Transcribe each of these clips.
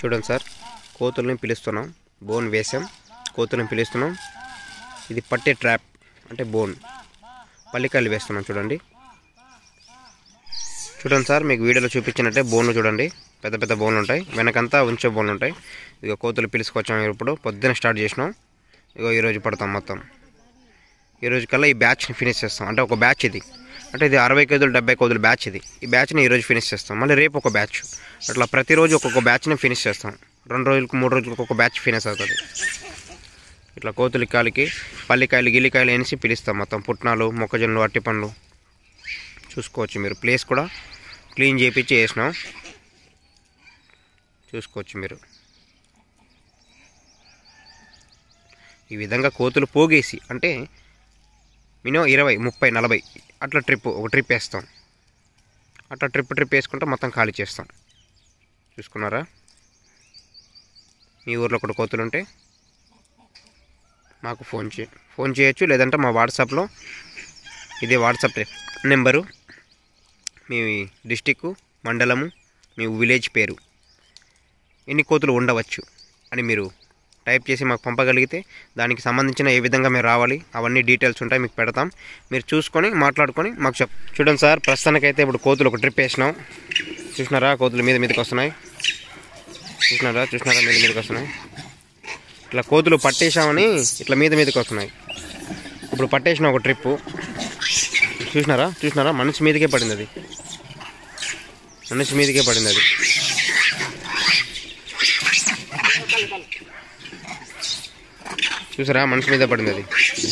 చూడండి సార్, కోతుల్ని పిలుస్తున్నాం, బోన్ వేసాం, కోతుల్ని పిలుస్తున్నాం. ఇది పట్టే ట్రాప్ అంటే బోన్, పల్లికాయలు వేస్తున్నాం. చూడండి చూడండి సార్, మీకు వీడియోలో చూపించినట్టే బోన్లు చూడండి, పెద్ద పెద్ద బోన్లు ఉంటాయి, వెనకంతా ఉంచే బోన్లు ఉంటాయి. ఇక కోతులు పిలుచుకొచ్చాం. ఇప్పుడు పొద్దున స్టార్ట్ చేసినాం. ఇగో ఈరోజు పడతాం మొత్తం. ఈరోజు కల్లా ఈ బ్యాచ్ని ఫినిష్ చేస్తాం. అంటే ఒక బ్యాచ్ ఇది, అంటే ఇది 60 కేజీలు 70 కేజీలు బ్యాచ్ ఇది. ఈ బ్యాచ్ని ఈరోజు ఫినిష్ చేస్తాం. మళ్ళీ రేపు ఒక బ్యాచ్, అట్లా ప్రతిరోజు ఒక్కొక్క బ్యాచ్ని ఫినిష్ చేస్తాం. 2 రోజులకు 3 రోజులకు ఒక్కొక్క బ్యాచ్ ఫినిష్ అవుతుంది. ఇట్లా కోతులి కాలికి పల్లికాయలు గిల్లికాయలు వేసి పిలుస్తాం. మొత్తం పుట్నాలు, మొక్కజొన్నలు, అట్టిపండ్లు చూసుకోవచ్చు మీరు. ప్లేస్ కూడా క్లీన్ చేయించి వేసినాం, చూసుకోవచ్చు మీరు. ఈ విధంగా కోతులు పోగేసి, అంటే మినిమం 20, 30, 40 అట్లా ఒక ట్రిప్ వేస్తాం. అట్లా ట్రిప్ వేసుకుంటే మొత్తం ఖాళీ చేస్తాం. చూసుకున్నారా? మీ ఊర్లో కూడా కోతులు ఉంటే మాకు ఫోన్ చేయొచ్చు, లేదంటే మా వాట్సాప్లో, ఇదే వాట్సాప్ నెంబరు, మీ డిస్టిక్, మండలము, మీ విలేజ్ పేరు, ఎన్ని కోతులు ఉండవచ్చు అని మీరు టైప్ చేసి మాకు పంపగలిగితే దానికి సంబంధించిన ఏ విధంగా మీరు రావాలి అవన్నీ డీటెయిల్స్ ఉంటాయి, మీకు పెడతాం. మీరు చూసుకొని మాట్లాడుకొని మాకు చూడండి సార్, ప్రస్తుతానికైతే ఇప్పుడు కోతులు ఒక ట్రిప్ వేసినాం. చూసినారా? కోతులు మీదకి వస్తున్నాయి. చూసినారా? మీదకి వస్తున్నాయి. ఇట్లా కోతులు పట్టేసామని ఇట్లా మీదకి వస్తున్నాయి. ఇప్పుడు పట్టేసిన ఒక ట్రిప్పు. చూసినారా? మనిషి మీదకే పడింది అది. చూసారా? మనిషి మీద పడింది అది.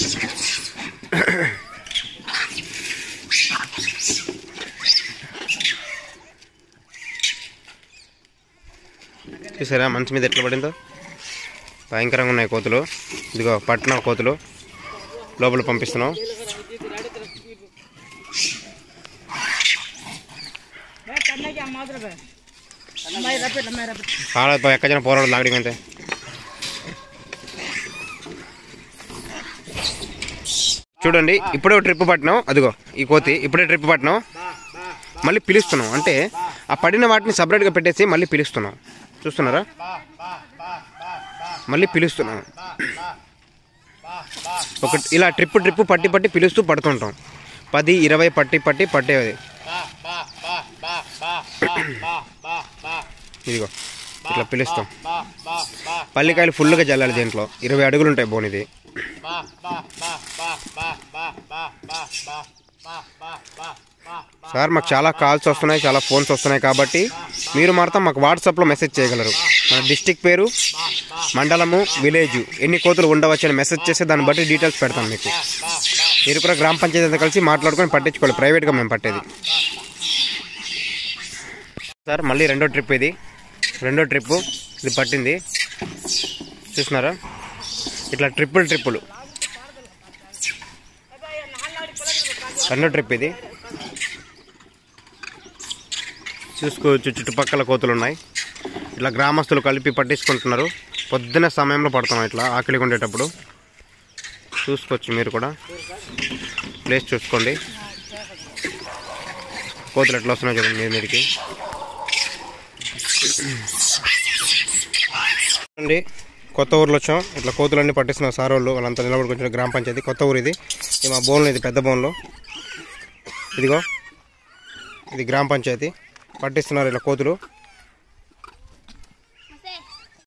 చూసారా మనిషి మీద ఎట్లా పడిందో? భయంకరంగా ఉన్నాయి కోతులు. ఇదిగో పట్టిన కోతులు లోపల పంపిస్తున్నాం. ఎక్కడ పోరాడు లాగడం అంతే. చూడండి, ఇప్పుడే ట్రిప్ పట్టినాం. అదిగో ఈ కోతి ఇప్పుడే ట్రిప్ పట్టినాం. మళ్ళీ పిలుస్తున్నాం, అంటే ఆ పడిన వాటిని సపరేట్గా పెట్టేసి మళ్ళీ పిలుస్తున్నాం. చూస్తున్నారా? మళ్ళీ పిలుస్తున్నాం. ఒక ఇలా ట్రిప్ పట్టి పిలుస్తూ పడుతుంటాం. 10, 20 పట్టేది. ఇదిగో ఇట్లా పిలుస్తాం. పల్లికాయలు ఫుల్గా జల్లాలి. దీంట్లో 20 అడుగులు ఉంటాయి బోన్ ఇది. సార్, మాకు చాలా కాల్స్ వస్తున్నాయి, చాలా ఫోన్స్ వస్తున్నాయి, కాబట్టి మీరు మాత్రం మాకు వాట్సాప్లో మెసేజ్ చేయగలరు. మన డిస్టిక్ పేరు, మండలము, విలేజ్, ఎన్ని కోతులు ఉండవచ్చు అని మెసేజ్ చేస్తే దాన్ని బట్టి డీటెయిల్స్ పెడతాం మీకు. మీరు కూడా గ్రామ పంచాయతీ అంతా కలిసి మాట్లాడుకొని పట్టించుకోవాలి, ప్రైవేట్గా మేము పట్టేది. సార్, మళ్ళీ రెండో ట్రిప్ ఇది పట్టింది. చూసినారా? ఇట్లా ట్రిప్పులు రెండో ట్రిప్ ఇది. చూసుకోవచ్చు, చుట్టుపక్కల కోతులు ఉన్నాయి. ఇట్లా గ్రామస్తులు కలిపి పట్టించుకుంటున్నారు. పొద్దున్న సమయంలో పడుతున్నాం ఇట్లా ఆకలిగా ఉండేటప్పుడు. చూసుకోవచ్చు మీరు కూడా, ప్లేస్ చూసుకోండి. కోతులు ఎట్లా వస్తున్నాయి చూడండి మీదకి. చూడండి, కొత్త ఊర్లో వచ్చాం. ఇట్లా కోతులన్నీ పట్టిస్తున్నారు సార్ వాళ్ళు. వాళ్ళంతా నిలబడుకొచ్చిన గ్రామ పంచాయతీ కొత్త ఊరు ఇది. మా బోన్లో, ఇది పెద్ద బోన్లో. ఇదిగో ఇది గ్రామ పంచాయతీ పట్టిస్తున్నారు ఇలా కోతులు.